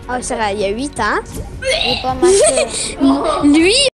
Oh, ça va, il y a 8, hein. J'ai pas marqué. Lui,